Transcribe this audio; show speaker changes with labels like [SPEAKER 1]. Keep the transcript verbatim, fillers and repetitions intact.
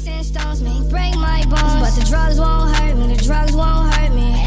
[SPEAKER 1] ten stones may break my bones, but the drugs won't hurt me, the drugs won't hurt me.